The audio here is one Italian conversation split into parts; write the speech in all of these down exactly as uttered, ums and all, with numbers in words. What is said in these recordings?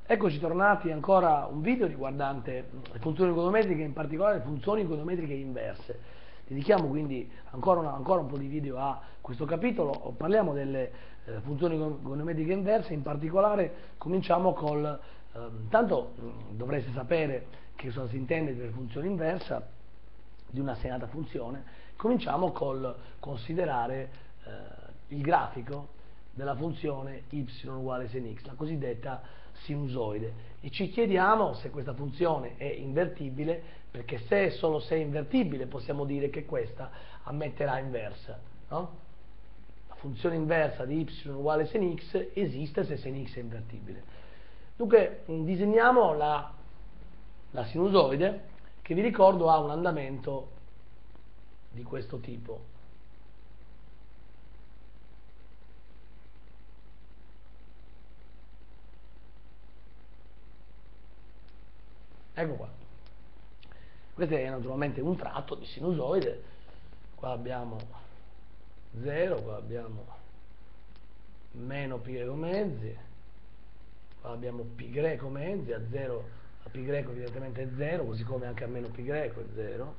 Eccoci tornati ancora a un video riguardante le funzioni econometriche, in particolare le funzioni econometriche inverse. Dedichiamo quindi ancora, una, ancora un po' di video a questo capitolo, parliamo delle eh, funzioni econometriche inverse, in particolare cominciamo col, eh, tanto mh, dovreste sapere che cosa si intende per funzione inversa di una segnata funzione, cominciamo col considerare eh, il grafico della funzione y uguale sin x, la cosiddetta sinusoide, e ci chiediamo se questa funzione è invertibile, perché se solo se è invertibile possiamo dire che questa ammetterà inversa, no? La funzione inversa di y uguale sin x esiste se sin x è invertibile. Dunque disegniamo la, la sinusoide, che vi ricordo ha un andamento di questo tipo. Ecco qua. Questo è naturalmente un tratto di sinusoide. Qua abbiamo zero, qua abbiamo meno pi greco mezzi, qua abbiamo pi greco mezzi, a zero, a pi greco evidentemente è zero, così come anche a meno pi greco è zero.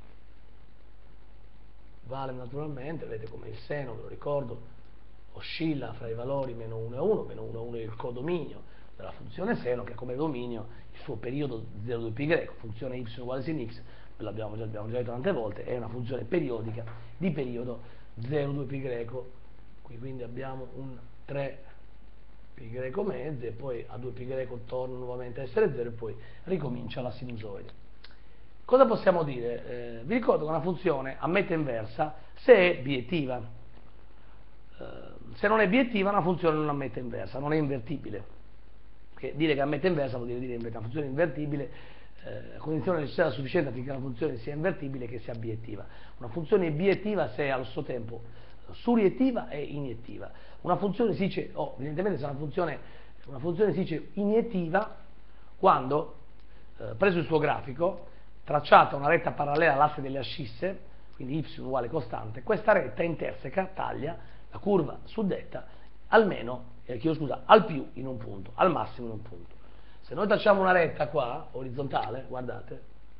Vale naturalmente, vedete come il seno, ve lo ricordo, oscilla fra i valori meno uno e uno, meno uno e uno è il codominio della funzione seno, che ha come dominio il suo periodo zero due pi greco, funzione y uguale sin x, l'abbiamo già, abbiamo già detto tante volte, è una funzione periodica di periodo zero due pi greco. Qui quindi abbiamo un tre pi greco mezzi e poi a due pi greco torna nuovamente a essere zero e poi ricomincia la sinusoide. Cosa possiamo dire? Eh, vi ricordo che una funzione ammette inversa se è biettiva. Eh, se non è biettiva una funzione non ammette inversa, non è invertibile. Perché dire che ammette inversa vuol dire dire che una funzione è invertibile, eh, a condizione necessaria sufficiente affinché la funzione sia invertibile, che sia biettiva. Una funzione è biettiva se è allo stesso tempo suriettiva e iniettiva. Una funzione si dice, oh, evidentemente se una funzione, una funzione si dice iniettiva quando, eh, preso il suo grafico, tracciata una retta parallela all'asse delle ascisse, quindi y uguale costante, questa retta interseca, taglia la curva suddetta almeno, eh, chiedo scusa, al più in un punto, al massimo in un punto. Se noi tracciamo una retta qua, orizzontale, guardate,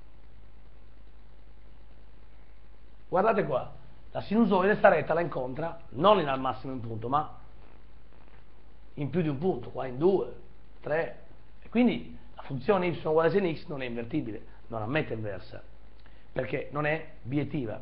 guardate qua, la sinusoide sta retta la incontra non in al massimo in un punto, ma in più di un punto, qua in due, tre, e quindi la funzione y uguale sin x non è invertibile, non ammette inversa, perché non è biettiva,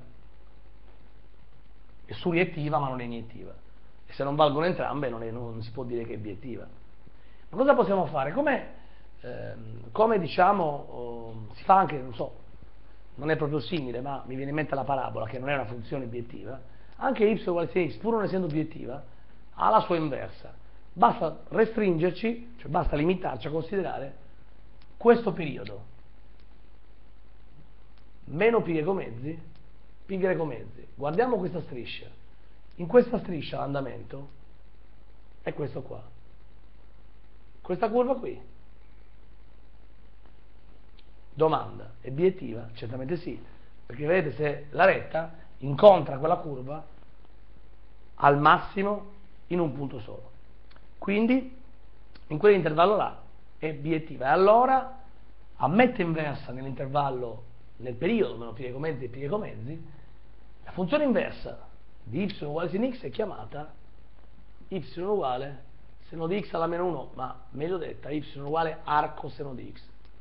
è suriettiva ma non è iniettiva. E se non valgono entrambe non, è, non si può dire che è biettiva. Ma cosa possiamo fare? Come, ehm, come diciamo, oh, si fa anche, non so, non è proprio simile, ma mi viene in mente la parabola, che non è una funzione biettiva, anche y uguale sin x, pur non essendo biettiva, ha la sua inversa. Basta restringerci, cioè basta limitarci a considerare questo periodo. Meno pi greco mezzi, pi greco mezzi. Guardiamo questa striscia. In questa striscia l'andamento è questo qua. Questa curva qui. Domanda, è biettiva? Certamente sì, perché vedete se la retta incontra quella curva al massimo in un punto solo. Quindi in quell'intervallo là è biettiva, e allora ammette inversa nell'intervallo, nel periodo meno pi greco mezzi e pi greco mezzi. La funzione inversa di y uguale sin x è chiamata y uguale seno di x alla meno uno, ma meglio detta y uguale arco seno di x.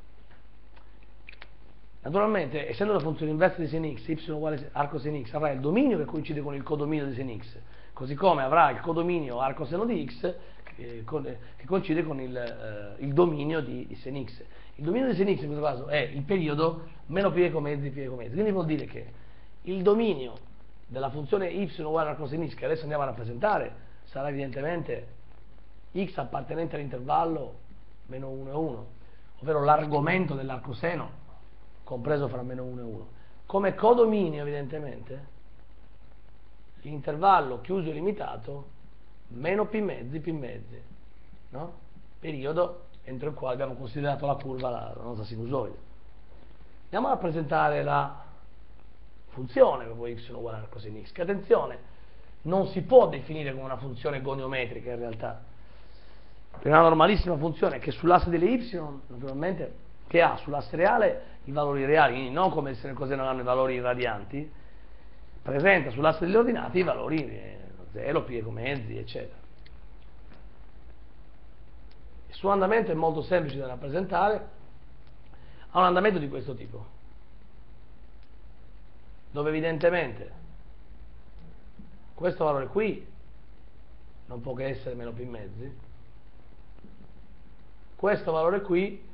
Naturalmente, essendo la funzione inversa di sin x, y uguale arco sen x avrà il dominio che coincide con il codominio di sin x, così come avrà il codominio arco seno di x che, con, che coincide con il, eh, il dominio di, di sin x. Il dominio di sin x in questo caso è il periodo meno pi greco mezzi pi greco mezzi, quindi vuol dire che il dominio della funzione y uguale arco sin x, che adesso andiamo a rappresentare, sarà evidentemente x appartenente all'intervallo meno uno e uno, ovvero l'argomento dell'arcoseno compreso fra meno uno e uno. Come codominio evidentemente l'intervallo chiuso e limitato meno pi mezzi pi mezzi, no? Periodo entro il quale abbiamo considerato la curva, la, la nostra sinusoide. Andiamo a rappresentare la funzione proprio y uguale arco sin x, che attenzione, non si può definire come una funzione goniometrica in realtà, per una normalissima funzione che sull'asse delle y, naturalmente, che ha sull'asse reale i valori reali, quindi non come se nel coseno hanno i valori irradianti, presenta sull'asse degli ordinati i valori zero, piego mezzi, eccetera. Il suo andamento è molto semplice da rappresentare, ha un andamento di questo tipo, dove evidentemente questo valore qui non può che essere meno pi mezzi, questo valore qui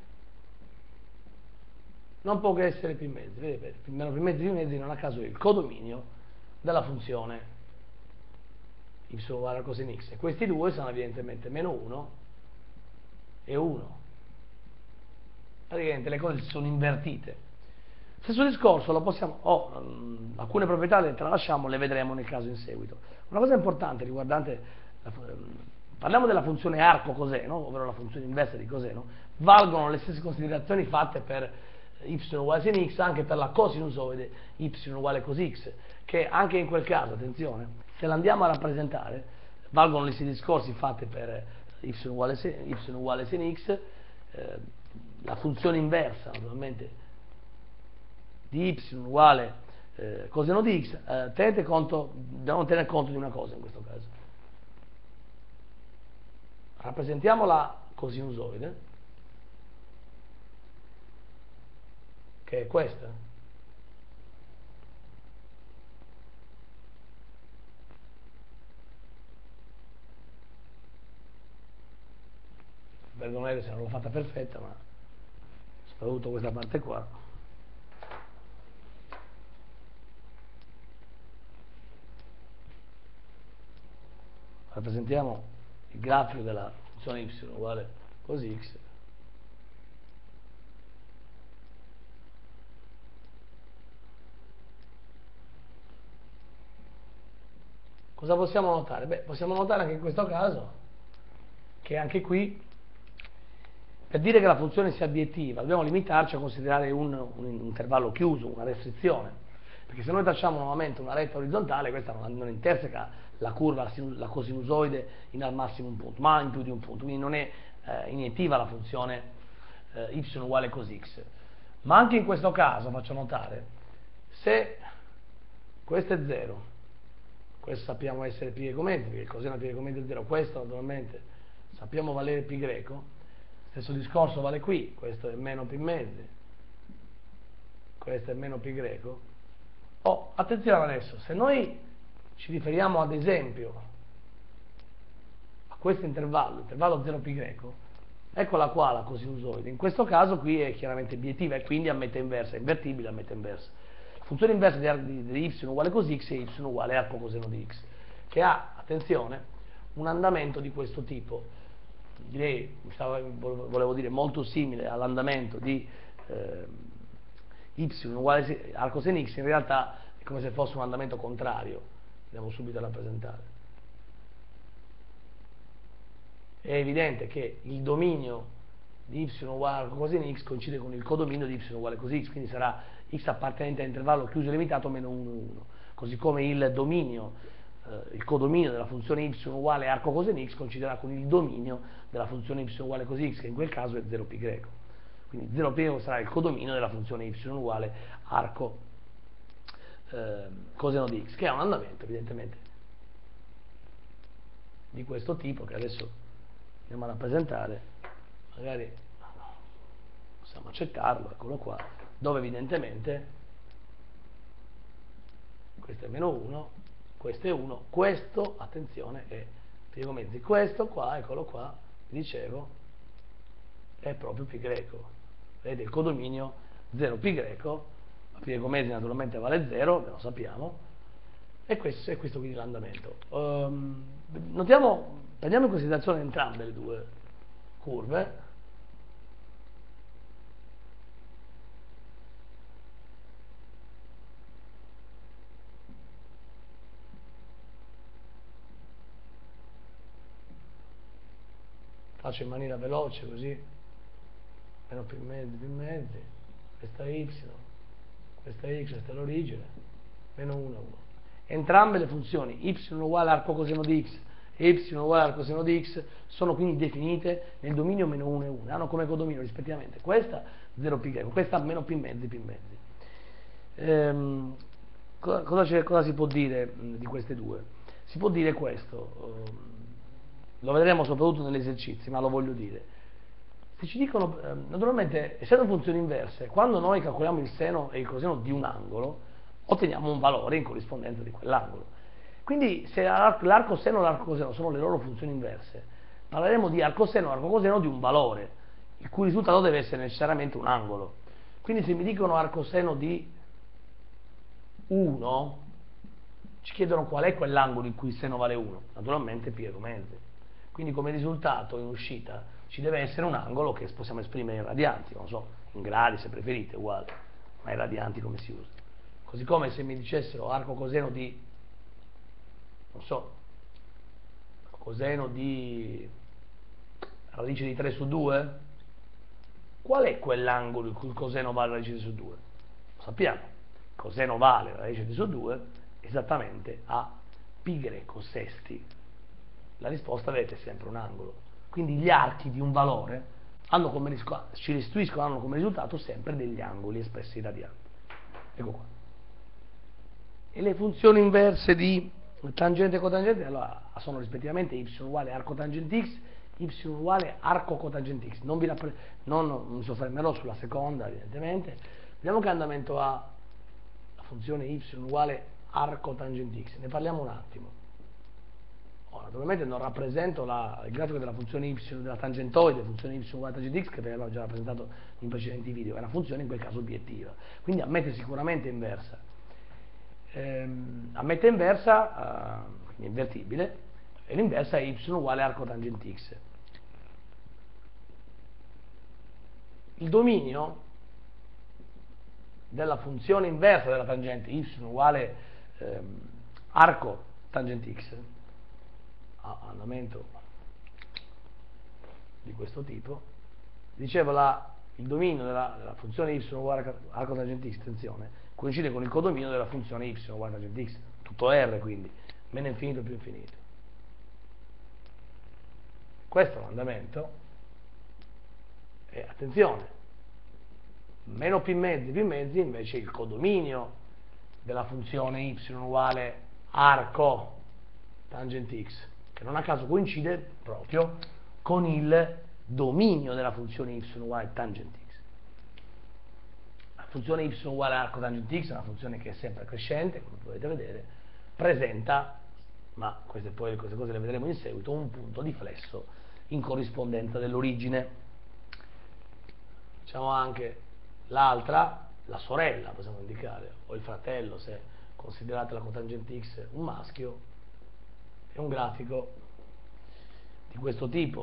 non può che essere pi mezzi, vedete, meno pi mezzi pi mezzi non a caso è il codominio della funzione y uguale a coseno x, e questi due sono evidentemente meno uno e uno. Praticamente le cose si sono invertite. Stesso discorso lo possiamo, o oh, um, alcune proprietà le tralasciamo, le vedremo nel caso in seguito. Una cosa importante riguardante, la, um, parliamo della funzione arco coseno, ovvero la funzione inversa di coseno, valgono le stesse considerazioni fatte per y uguale sin x anche per la cosinusoide y uguale cos x, che anche in quel caso, attenzione, se l'andiamo a rappresentare, valgono gli stessi discorsi fatti per y uguale, y uguale sin x, eh, la funzione inversa naturalmente di y uguale eh, coseno di x, eh, tenete conto, dobbiamo tenere conto di una cosa in questo caso. Rappresentiamo la cosinusoide, che è questa. Perdonate se non l'ho fatta perfetta, ma soprattutto questa parte qua. Rappresentiamo il grafico della funzione y uguale cos x. Cosa possiamo notare? Beh, possiamo notare anche in questo caso che anche qui, per dire che la funzione sia obiettiva, dobbiamo limitarci a considerare un, un intervallo chiuso, una restrizione, perché se noi tracciamo nuovamente una retta orizzontale, questa non, non interseca la curva, la, la cosinusoide in al massimo un punto, ma in più di un punto, quindi non è eh, iniettiva la funzione eh, y uguale cos x. Ma anche in questo caso faccio notare, se questo è zero, questo sappiamo essere pi greco mezzi, perché il coseno pi greco mezzi è zero, questo naturalmente sappiamo valere pi greco, stesso discorso vale qui, questo è meno pi mezzi, questo è meno pi greco. Oh, attenzione adesso, se noi ci riferiamo ad esempio a questo intervallo, intervallo zero pi greco, eccola qua la cosinusoide, in questo caso qui è chiaramente obiettiva e quindi a metà inversa, è invertibile a metà inversa. La funzione inversa di, di, di y uguale cos x è y uguale arco coseno di x, che ha, attenzione, un andamento di questo tipo, direi, volevo dire molto simile all'andamento di eh, y uguale arco sen x, in realtà è come se fosse un andamento contrario, andiamo subito a rappresentare. È evidente che il dominio di y uguale arco coseno x coincide con il codominio di y uguale cos x, quindi sarà x appartenente all'intervallo chiuso e limitato meno uno, uno, così come il dominio, eh, il codominio della funzione y uguale arco coseno x coinciderà con il dominio della funzione y uguale cos x, che in quel caso è zero pi greco. Quindi zero pi greco sarà il codominio della funzione y uguale arco eh, coseno di x, che ha un andamento evidentemente di questo tipo, che adesso andiamo a rappresentare, magari possiamo accettarlo, eccolo qua, dove evidentemente questo è meno uno, questo è uno, questo, attenzione, è piego mezzi, questo qua, eccolo qua, dicevo, è proprio pi greco, vedete il codominio zero pi greco, piego mezzi naturalmente vale zero, lo sappiamo, e questo è questo quindi l'andamento. Um, notiamo, prendiamo in considerazione entrambe le due curve. Faccio in maniera veloce così, meno pi mezzi, pi mezzi, questa è y, questa è x, questa è l'origine, meno uno, uno. Entrambe le funzioni y uguale arco coseno di x e y uguale al coseno di x sono quindi definite nel dominio meno uno e uno, hanno come codominio rispettivamente questa zero pi greco, questa meno p mezzi, p mezzi. Ehm, cosa, cosa, cosa si può dire mh, di queste due? Si può dire questo, ehm, lo vedremo soprattutto negli esercizi, ma lo voglio dire. Se ci dicono, eh, naturalmente, essendo funzioni inverse, quando noi calcoliamo il seno e il coseno di un angolo, otteniamo un valore in corrispondenza di quell'angolo. Quindi se l'arco seno e l'arco coseno sono le loro funzioni inverse, parleremo di arco seno e arco coseno di un valore, il cui risultato deve essere necessariamente un angolo. Quindi se mi dicono arco seno di uno, ci chiedono qual è quell'angolo in cui il seno vale uno, naturalmente pi e mezzi. Quindi come risultato in uscita ci deve essere un angolo che possiamo esprimere in radianti, non so, in gradi se preferite, uguale, ma in radianti come si usa. Così come se mi dicessero arco coseno di, non so, coseno di radice di tre su due, qual è quell'angolo in cui il coseno vale radice di su due? Lo sappiamo, coseno vale radice di su due esattamente a pi greco sesti. La risposta, vedete, è sempre un angolo. Quindi gli archi di un valore hanno come, ci restituiscono, hanno come risultato sempre degli angoli espressi in radianti. Ecco qua. E le funzioni inverse di tangente e cotangente allora sono rispettivamente y uguale arco tangente x, y uguale arco cotangente x. Non, vi rappre- non, non mi soffermerò sulla seconda, evidentemente. Vediamo che andamento ha la funzione y uguale arco tangente x. Ne parliamo un attimo. Oh, naturalmente non rappresento la, il grafico della funzione y della tangentoide, funzione y uguale tangente x, che abbiamo già rappresentato in precedenti video, è una funzione in quel caso obiettiva, quindi ammette sicuramente inversa. Ehm, ammette inversa, eh, quindi invertibile, e l'inversa è y uguale arco tangente x. Il dominio della funzione inversa della tangente y uguale ehm, arco tangente x, andamento di questo tipo, dicevo la, il dominio della, della funzione y uguale arco tangente x, attenzione, coincide con il codominio della funzione y uguale tangente x, tutto R quindi, meno infinito più infinito. Questo è l'andamento, e attenzione, meno p mezzi p mezzi invece è il codominio della funzione y uguale arco tangente x, che non a caso coincide proprio con il dominio della funzione y uguale tangente x. La funzione y uguale arco tangente x è una funzione che è sempre crescente, come potete vedere, presenta, ma queste, poi, queste cose le vedremo in seguito, un punto di flesso in corrispondenza dell'origine. Diciamo anche l'altra, la sorella possiamo indicare, o il fratello se considerate la cotangente x un maschio, è un grafico di questo tipo.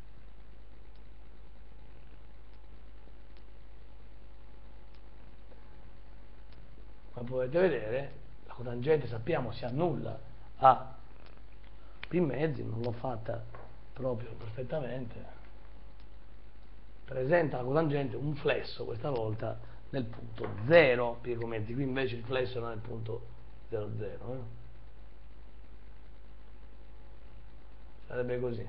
Come potete vedere, la cotangente sappiamo si annulla a p mezzi, non l'ho fatta proprio perfettamente, presenta la cotangente un flesso questa volta nel punto zero pi mezzi, qui invece il flesso non è nel punto zero zero, eh? Sarebbe così.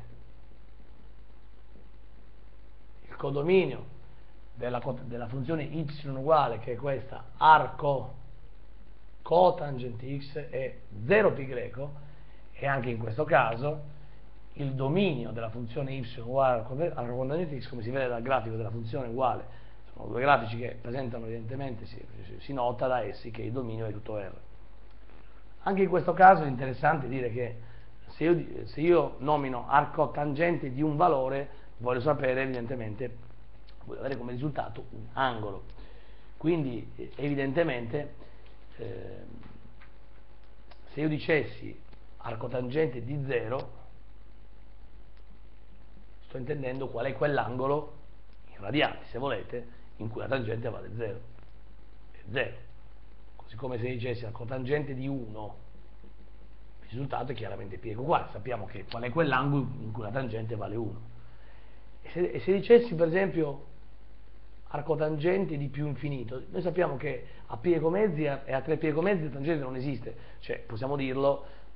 Il codominio della, della funzione y uguale, che è questa, arco cotangente x, è zero pi greco, e anche in questo caso il dominio della funzione y uguale arco cotangente x, come si vede dal grafico della funzione uguale, sono due grafici che presentano evidentemente, si, si nota da essi che il dominio è tutto R. Anche in questo caso è interessante dire che Se io, se io nomino arco tangente di un valore, voglio sapere evidentemente, voglio avere come risultato un angolo. Quindi evidentemente eh, se io dicessi arco tangente di zero, sto intendendo qual è quell'angolo in radianti, se volete, in cui la tangente vale zero. È zero. Così come se dicessi arco tangente di uno, il risultato è chiaramente pi uguale, sappiamo che qual è quell'angolo in cui la tangente vale uno. E se, e se dicessi per esempio arco tangente di più infinito, noi sappiamo che a pi mezzi e a tre pi mezzi la tangente non esiste, cioè possiamo dirlo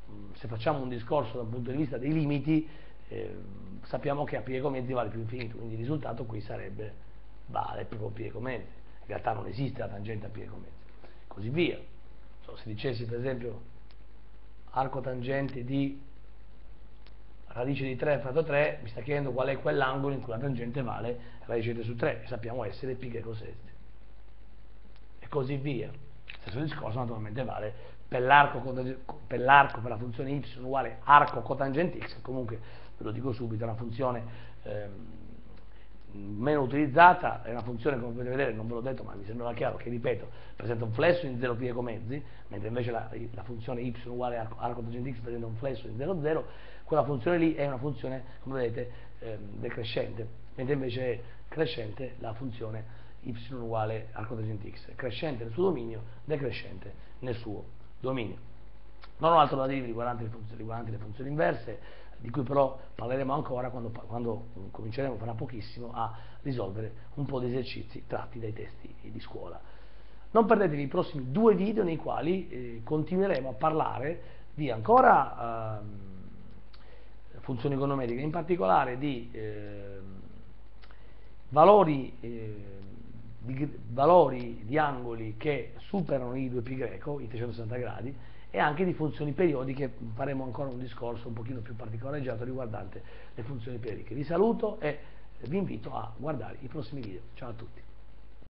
se facciamo un discorso dal punto di vista dei limiti, eh, sappiamo che a piego mezzi vale più infinito, quindi il risultato qui sarebbe vale proprio piego mezzi. In realtà non esiste la tangente a piego mezzi, così via. So, se dicessi per esempio arco tangente di radice di tre fratto tre, mi sta chiedendo qual è quell'angolo in cui la tangente vale radice di tre su tre, e sappiamo essere pi greco sesti. E così via. Stesso discorso naturalmente vale per l'arco per, per la funzione y uguale arco cotangente x, comunque ve lo dico subito, è una funzione ehm, meno utilizzata, è una funzione, come potete vedere, non ve l'ho detto ma mi sembrava chiaro, che ripeto, presenta un flesso in zero pi greco mezzi, mentre invece la, la funzione y uguale arco, arco tangente x presenta un flesso in zero zero, quella funzione lì è una funzione, come vedete, ehm, decrescente, mentre invece è crescente la funzione y uguale arco tangente x, crescente nel suo dominio, decrescente nel suo dominio. Non ho altro da dirvi riguardanti le funzioni, riguardanti le funzioni inverse, di cui però parleremo ancora quando, quando cominceremo fra pochissimo a risolvere un po' di esercizi tratti dai testi di scuola. Non perdetevi i prossimi due video nei quali eh, continueremo a parlare di ancora eh, funzioni econometriche, in particolare di eh, valori, eh, di valori di angoli che superano i due pi greco, i trecentosessanta gradi, e anche di funzioni periodiche. Faremo ancora un discorso un pochino più particolareggiato riguardante le funzioni periodiche. Vi saluto e vi invito a guardare i prossimi video. Ciao a tutti.